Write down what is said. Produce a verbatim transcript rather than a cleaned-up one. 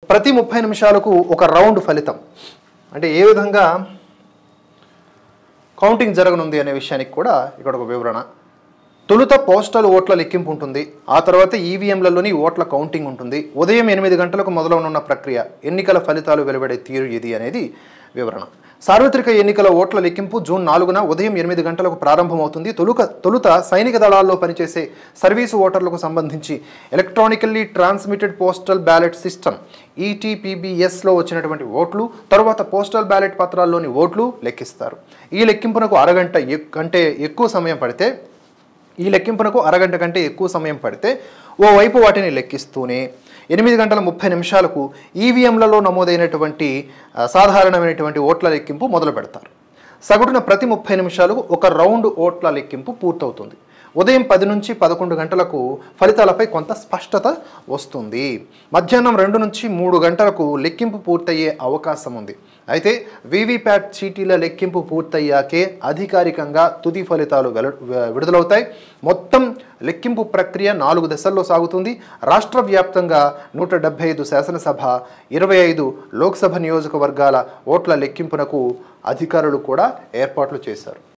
ప్రతి ముప్పై నిమిషాలకు ఒక రౌండ్ ఫలితం అంటే ఏ విధంగా కౌంటింగ్ జరగనుంది అనే విషయానికి కూడా ఇక్కడ ఒక వివరణ. తొలుత పోస్టల్ ఓట్ల లెక్కింపు ఉంటుంది. ఆ తర్వాత ఈవీఎంలలోని ఓట్ల కౌంటింగ్ ఉంటుంది. ఉదయం ఎనిమిది గంటలకు మొదలవనున్న ప్రక్రియ, ఎన్నికల ఫలితాలు వెలువడే తీరు ఇది అనేది వివరణ. సార్వత్రిక ఎన్నికల ఓట్ల లెక్కింపు జూన్ నాలుగున ఉదయం ఎనిమిది గంటలకు ప్రారంభమవుతుంది. తొలుక తొలుత సైనిక దళాల్లో పనిచేసే సర్వీసు ఓటర్లకు సంబంధించి electronically transmitted postal ballot system ఈటీపీబీఎస్లో వచ్చినటువంటి ఓట్లు, తరువాత పోస్టల్ బ్యాలెట్ పత్రాల్లోని ఓట్లు లెక్కిస్తారు. ఈ లెక్కింపునకు అరగంట కంటే ఎక్కువ సమయం పడితే ఈ లెక్కింపునకు అరగంట కంటే ఎక్కువ సమయం పడితే ఓవైపు వాటిని లెక్కిస్తూనే ఎనిమిది గంటల ముప్పై నిమిషాలకు ఈవీఎంలలో నమోదైనటువంటి సాధారణమైనటువంటి ఓట్ల లెక్కింపు మొదలు పెడతారు. సగటున ప్రతి ముప్పై నిమిషాలకు ఒక రౌండ్ ఓట్ల లెక్కింపు పూర్తవుతుంది. ఉదయం పది నుంచి పదకొండు గంటలకు ఫలితాలపై కొంత స్పష్టత వస్తుంది. మధ్యాహ్నం రెండు నుంచి మూడు గంటలకు లెక్కింపు పూర్తయ్యే అవకాశం ఉంది. అయితే వీవీప్యాట్ చీటీల లెక్కింపు పూర్తయ్యాకే అధికారికంగా తుది ఫలితాలు వెల విడుదలవుతాయి. మొత్తం లెక్కింపు ప్రక్రియ నాలుగు దశల్లో సాగుతుంది. రాష్ట్ర వ్యాప్తంగా నూట డెబ్బై ఐదు శాసనసభ, ఇరవై ఐదు లోక్సభ నియోజకవర్గాల ఓట్ల లెక్కింపునకు అధికారులు కూడా ఏర్పాట్లు చేశారు.